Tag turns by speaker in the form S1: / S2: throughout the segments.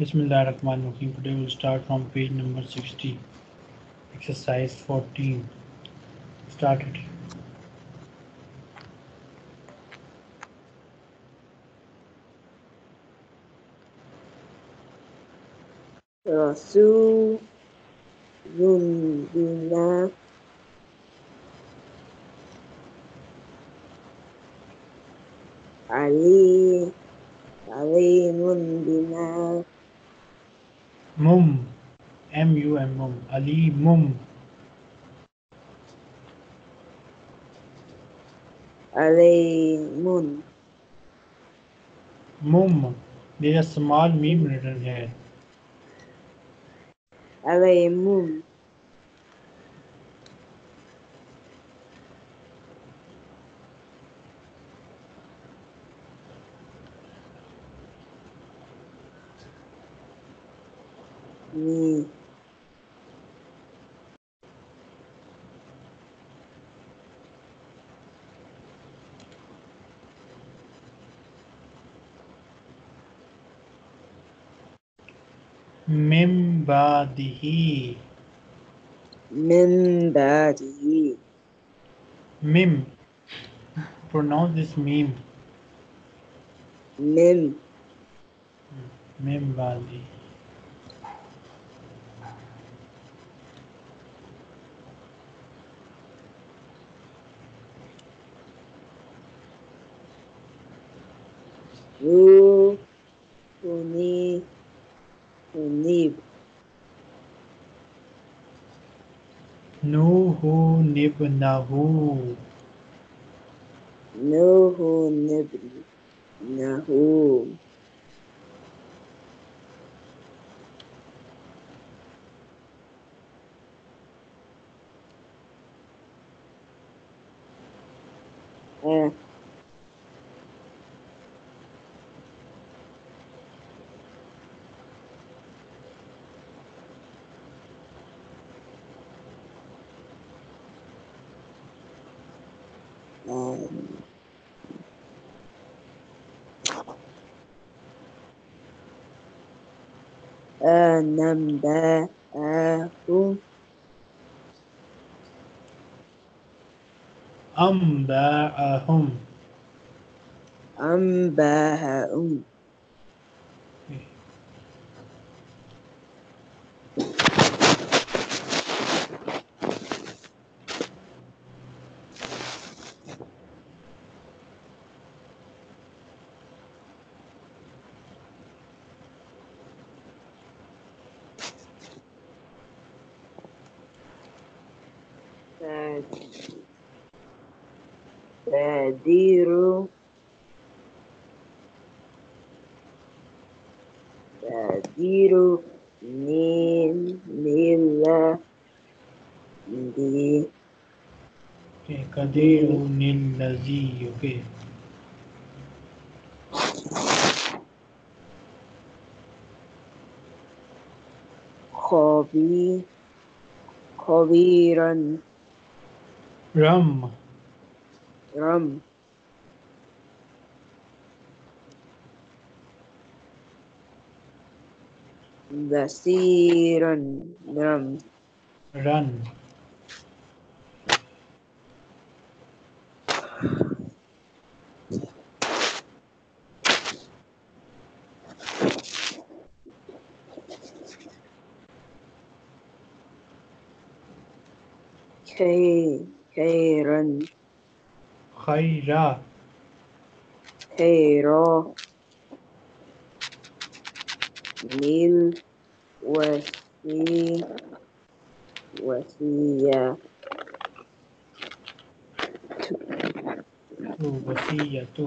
S1: Bismillahirrahmanirrahim. Today we'll start from page number 60, exercise 14. Started.
S2: رسول بنا عليم بنا
S1: Mum. M-U-M. Mum. Ali Mum.
S2: عليم
S1: Mum. There is a small meme written here.
S2: عليم مي
S1: Mim badihi.
S2: من بعده
S1: Mim. Pronounce this meme.
S2: من
S1: Mim badi.
S2: رو هنيب
S1: Nuhu nibnahu.
S2: نوح نبنه آه آه نبأه
S1: Amba'ahum.
S2: أنبأهم تدير نيل دي
S1: Okay.
S2: دي
S1: Kadirun lazi. Okay.
S2: خبيرا
S1: Ram.
S2: رم بصيرا رم
S1: Run.
S2: خيرا
S1: Khaira.
S2: خيرا نيل وسي وسيا
S1: Tu. Wasiya. Tu.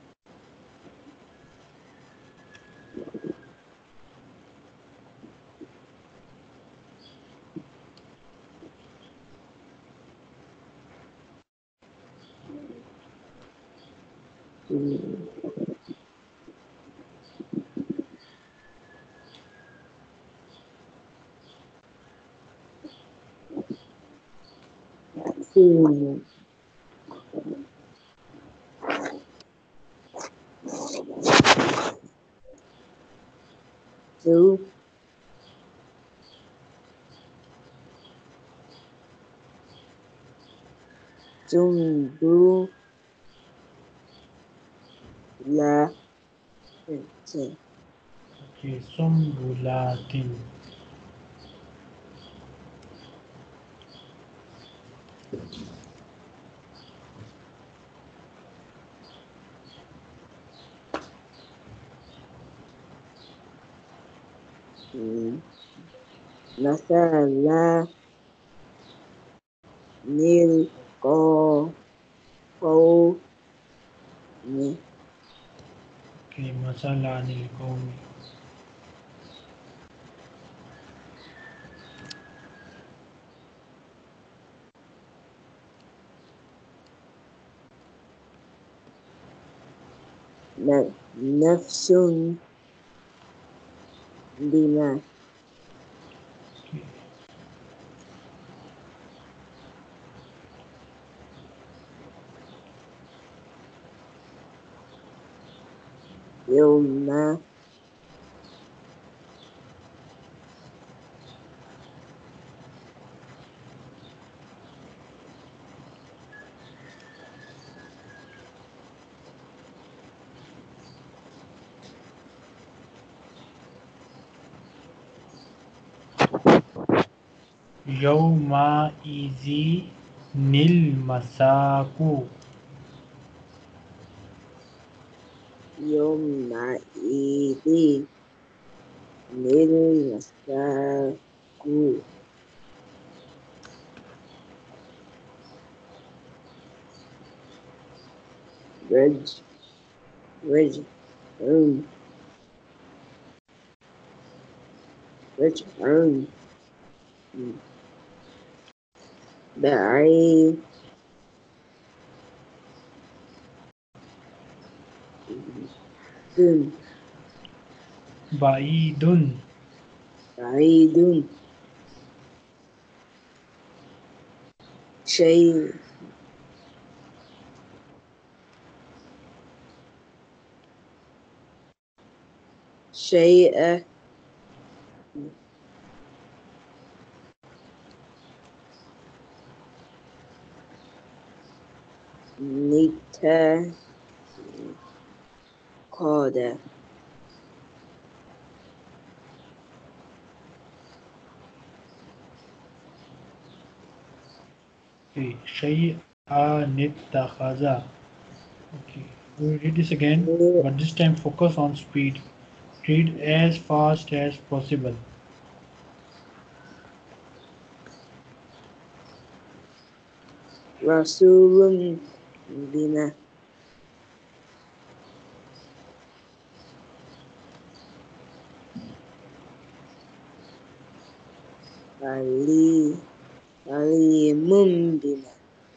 S2: سين ذو سنبلة
S1: Okay, sumbulatin.
S2: مثلا للقوم
S1: Okay, masala anil qawmi.
S2: نفس بما
S1: Okay.
S2: يوم
S1: Yawma izi nil masaku.
S2: يومئذ للمساق رج رجع رجع بعيد
S1: Ba'idun.
S2: بعيد شيء شيء قاد
S1: Okay, shay'an ittakhadha. Okay, we will read this again, but this time focus on speed. Read as fast as possible.
S2: رسول بنا عليم بنا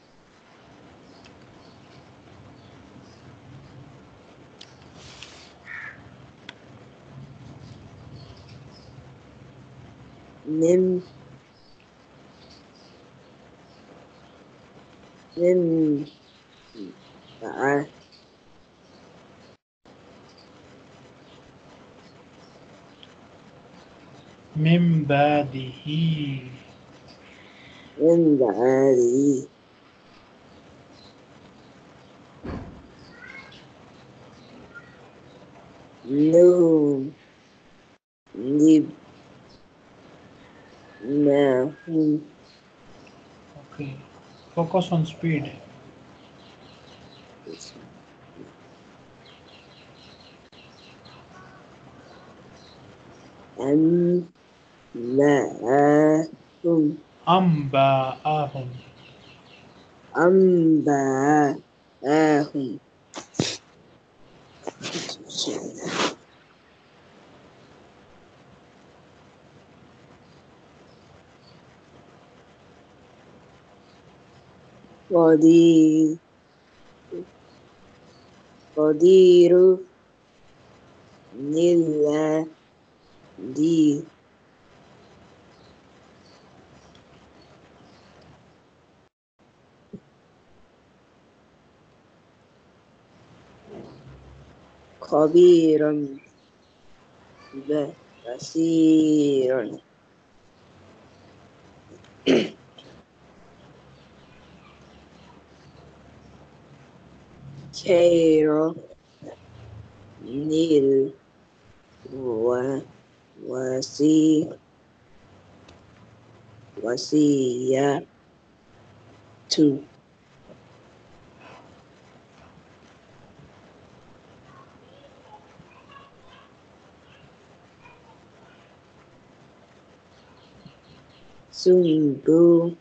S2: من من بع-
S1: Min ba'dihi.
S2: من بعده إنهم لما هم
S1: Okay, focus on speed.
S2: أنبأهم
S1: Amba'ahum.
S2: أنبأهم قدير قدير للذي خبيرا به كثير خير نيل وسي وسيلة سنبلة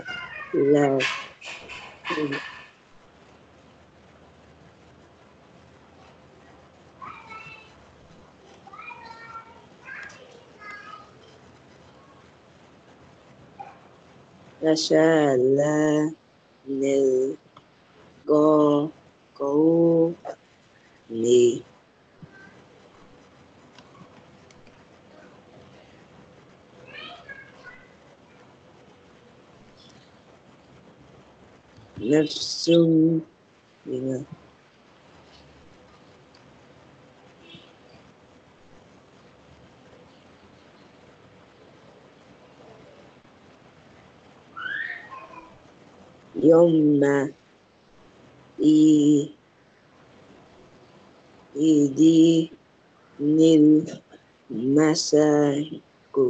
S2: رشالة القوني نفس بما يوم إيدي المساك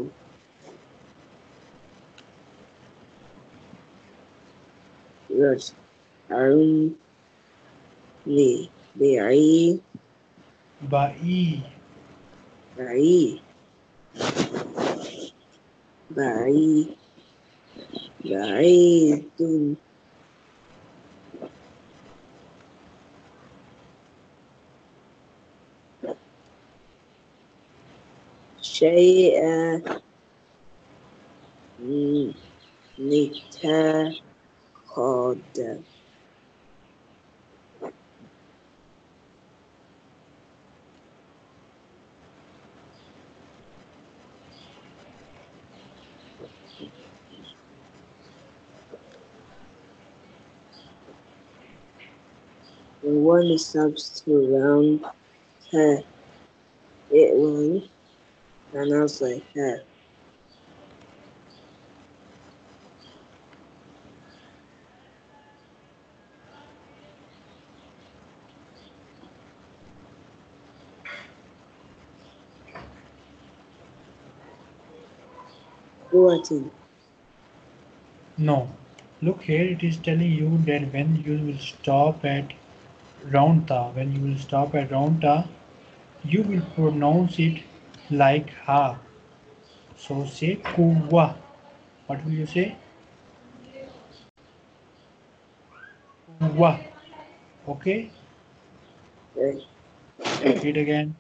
S2: يسعون بعيد
S1: Ba'i.
S2: بعيد بعيد بعيد شيئا نتقدم When one stops to round her, it will pronounce like her. Bulletin.
S1: No. Look here, it is telling you that when you will stop at round ta, you will pronounce it like ha. So say kuwa. What will you say? Kuwa. Okay?
S2: Right.
S1: Read again.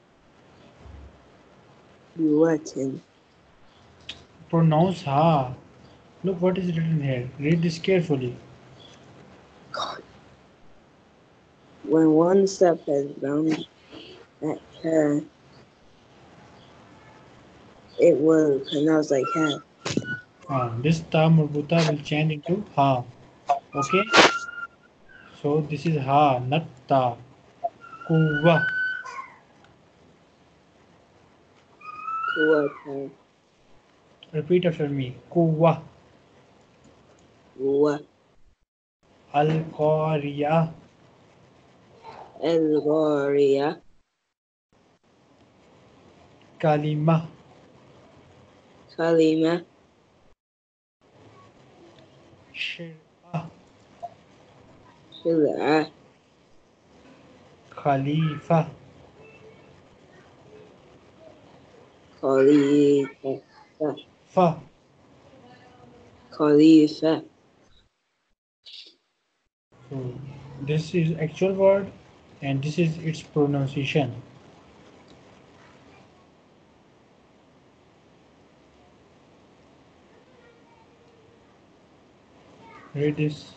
S2: Bulletin.
S1: Pronounce ha. Look what is written here. Read this carefully.
S2: When one step has round at her, it will pronounce like her.
S1: This ta marbuta will change into ha. Okay? So this is ha, not ta. Kuwa.
S2: Bulletin.
S1: Repeat after me. Kuwa. Al-Qariya.
S2: Elgoria.
S1: Kalima.
S2: Kalima.
S1: Shir'ah.
S2: Shil'a.
S1: Khalifa.
S2: Khalifa.
S1: Fa.
S2: Khalifa.
S1: So this is actual word and this is its pronunciation. Read this.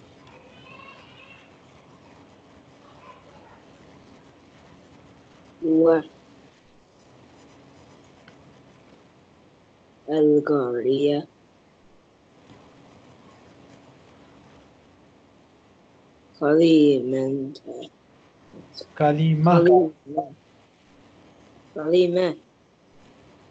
S2: Wa. Elgoria. Kalimanta.
S1: Kalima.
S2: Kalima.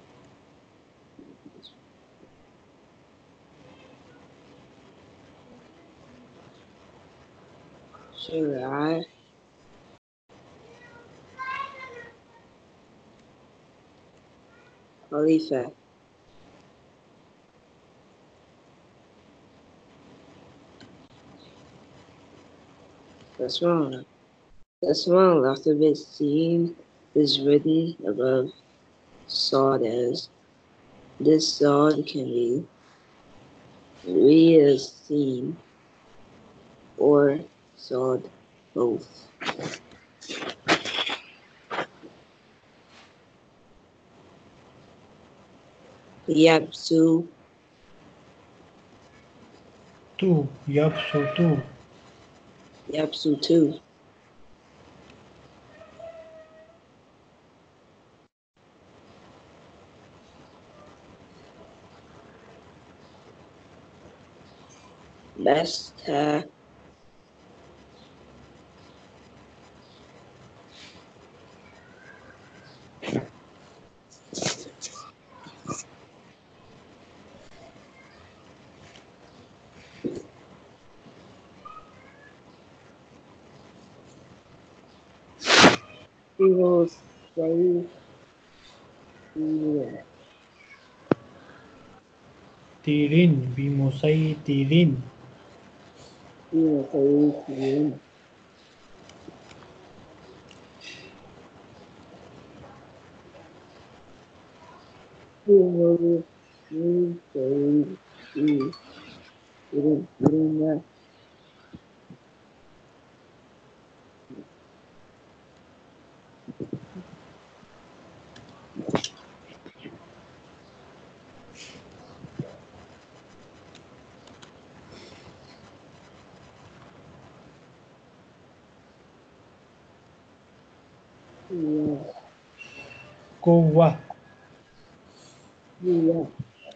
S2: Shariah. Khalifa. That's wrong. The small alphabet theme is written above sawed as. This sawed can be read as theme or sawed both. Yapsu.
S1: Two. Yup, so two.
S2: Yapsu 2. Besta. We will say
S1: Tirin. Bimusay tirin.
S2: we will say we will say
S1: Kowa.
S2: yeah.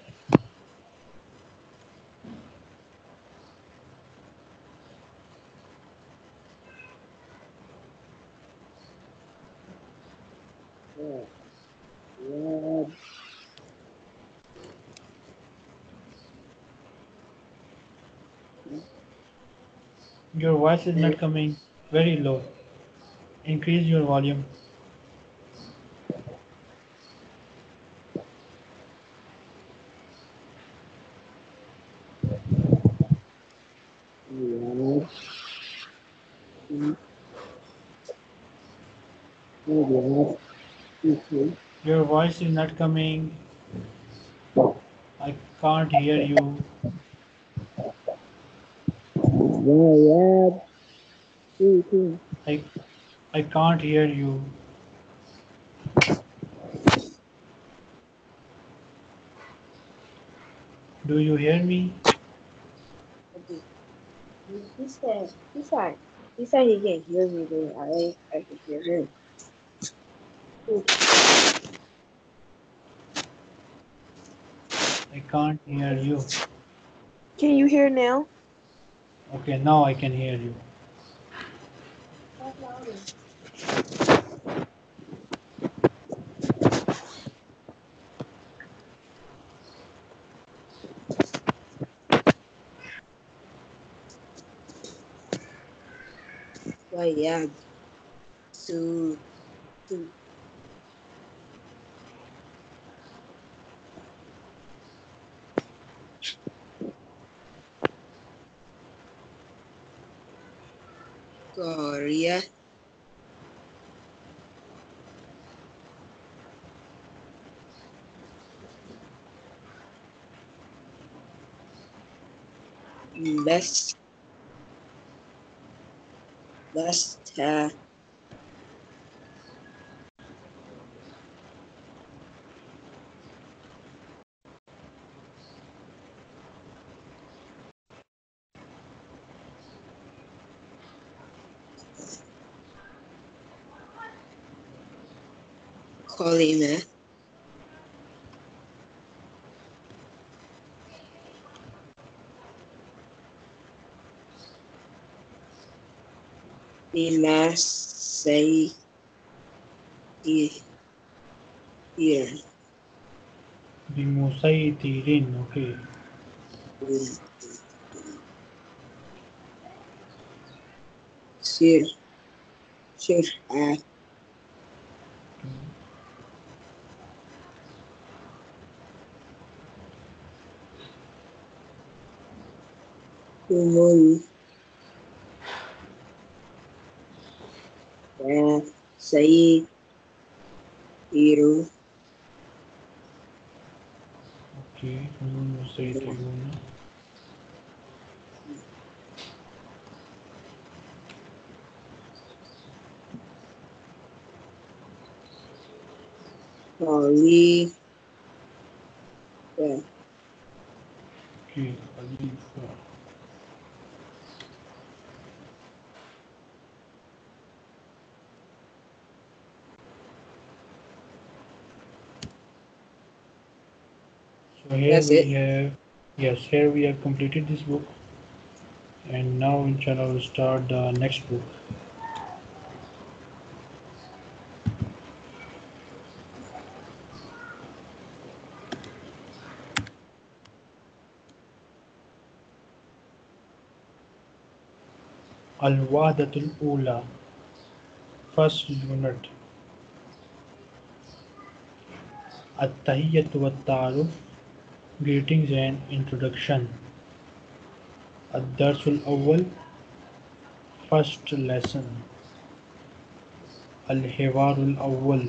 S1: Your voice is not coming. Very low. Increase your volume. Your voice is not coming. I can't hear you. I I can't hear you. Do you hear me?
S2: He said he can't hear me, but I can hear him.
S1: I can't hear you.
S3: Can you hear now?
S1: Okay, now I can hear you.
S2: But yeah, to Korea. Best Besta. Kolima. Say here.
S1: Bimusay tirin. Okay.
S2: سير سير كمل سيد إيرو
S1: Okay, يسيطرون.
S2: خليفة
S1: Okay, خليفة. So here
S2: That's
S1: we
S2: it.
S1: have, yes, here we have completed this book, and now inshallah we'll start the next book. الوحدة الأولى, first unit. التحية والتعارف, greetings and introduction. الدرس الأول, first lesson. الحوار الأول.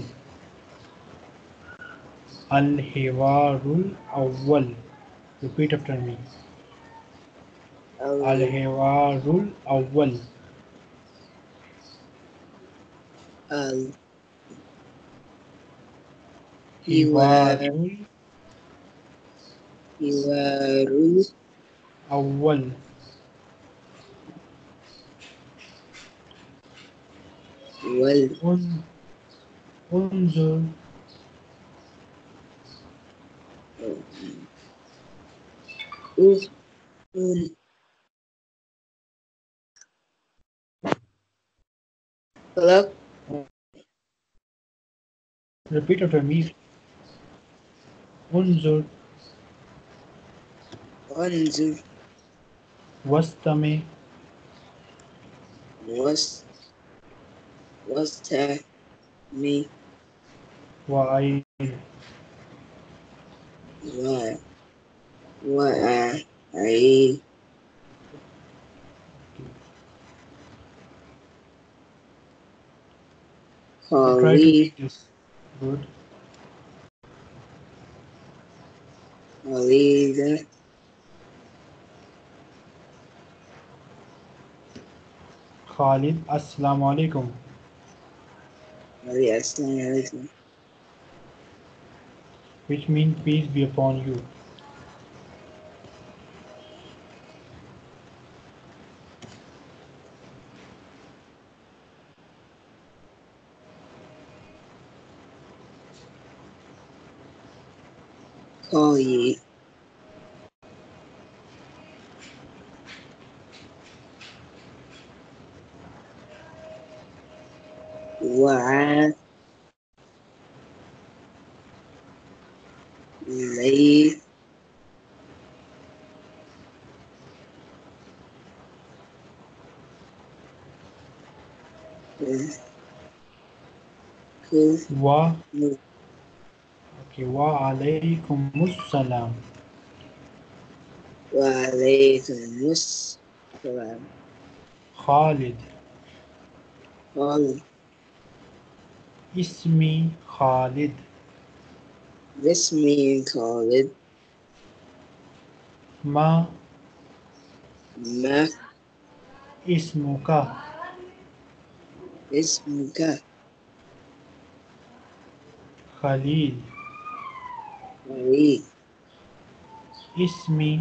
S1: الحوار الأول. Repeat after me. الحوار الأول. حوار الأول. انظر.
S2: Hello?
S1: Repeat after me. انظر.
S2: انظر
S1: واستمع.
S2: واستمع
S1: وأعد.
S2: وأعيد
S1: Try to read this. Good.
S2: خليفة
S1: Khalid, Assalamu alaikum.
S2: السلام عليكم
S1: Which means peace be upon you.
S2: خليفة وعليكم
S1: Wa. Okay. Wa alaykum assalam.
S2: وعليكم السلام
S1: Khalid.
S2: خالد
S1: Ismi Khalid.
S2: اسمي خالد
S1: Ma
S2: ما
S1: ismuka.
S2: اسمك
S1: Khalil.
S2: خليل
S1: Ismi.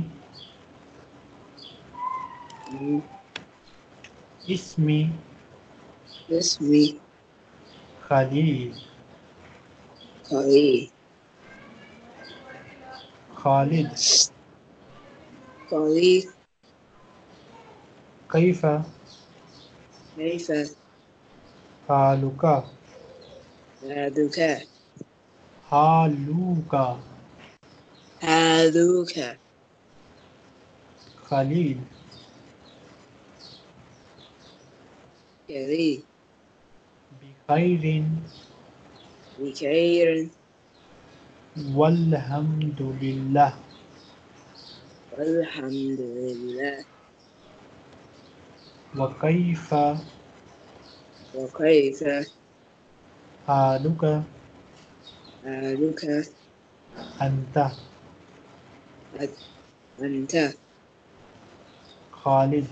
S1: Ismi
S2: اسمي
S1: Khalil.
S2: خليل
S1: Khalid.
S2: خليل
S1: كيف
S2: كيف
S1: حالك؟
S2: هادوك
S1: حالك.
S2: هادوك
S1: خليل.
S2: كريم
S1: بخير
S2: بخير
S1: والحمد لله
S2: والحمد لله
S1: وكيف
S2: وكيف
S1: حالك
S2: حالك
S1: أنت
S2: أنت
S1: خالد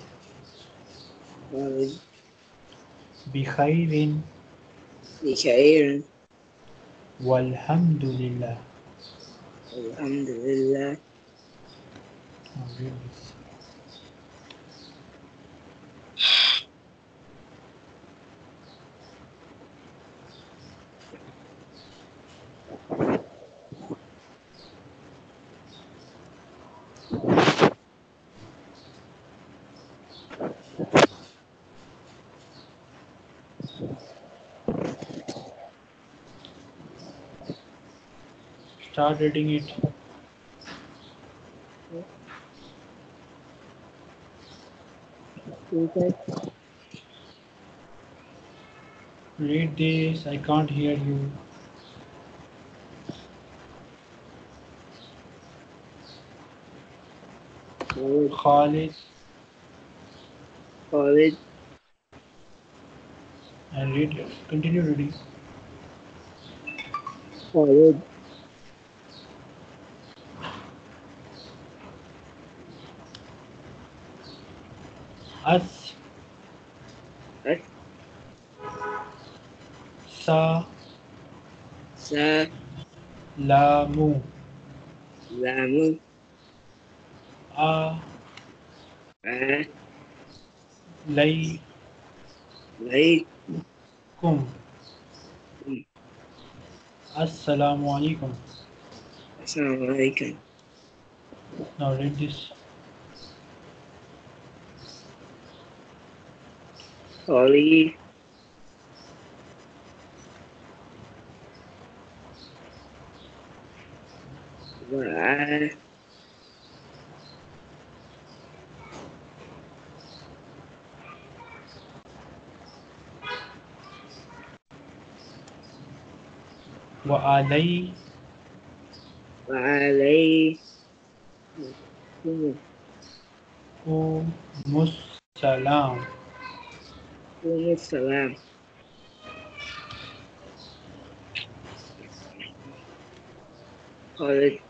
S2: خالد
S1: بخير
S2: بخير
S1: والحمد لله.
S2: الحمد لله.
S1: Now read this. Start reading it.
S2: Okay.
S1: Read this. I can't hear you. Khalid
S2: Khalid
S1: and read it. Continue reading.
S2: Khalid
S1: As sa lamu
S2: Lamu
S1: a laykum
S2: Alaikum
S1: assalamu alaikum.
S2: Assalamu alaikum.
S1: Now read this.
S2: Khalid wa
S1: Wa alaykum
S2: alaykum
S1: salam.
S2: assalam. Khalid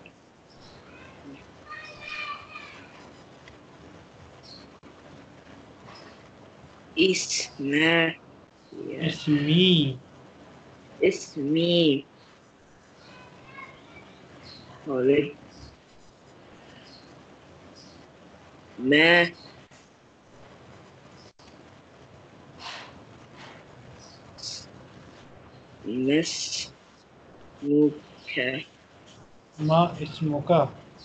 S2: Isma
S1: Ismi
S2: Ismi Khalid Ma Masmuka
S1: ma ismuka.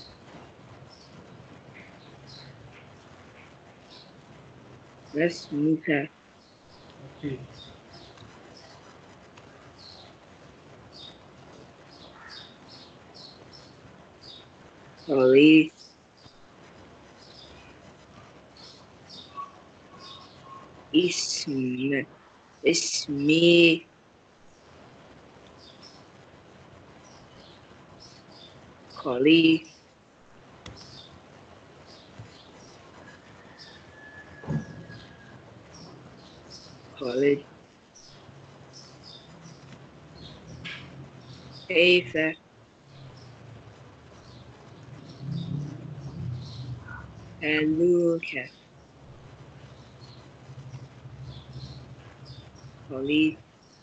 S2: Masmuka
S1: Okay.
S2: Khalid Ismi Khalid Khalid كيف حالك Khalid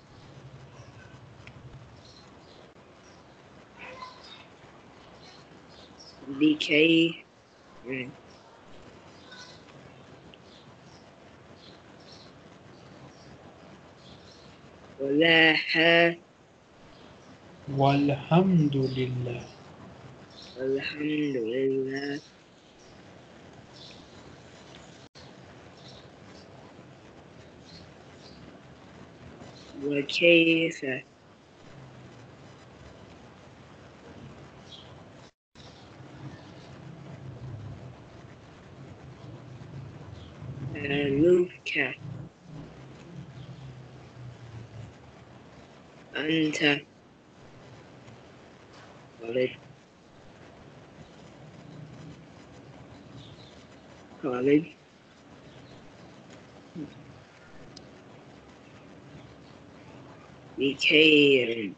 S2: بخير ولا
S1: Walhamdulillah.
S2: الحمد لله وكيف حالك أنت خالد خالد بخير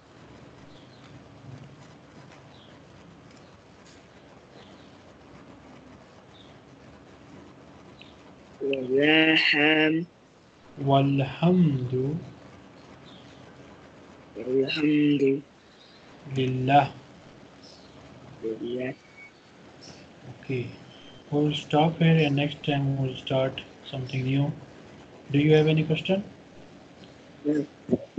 S2: والحمد
S1: والحمد لله.
S2: لله.
S1: Okay, we'll stop here and next time we'll start something new. Do you have any question?
S2: No.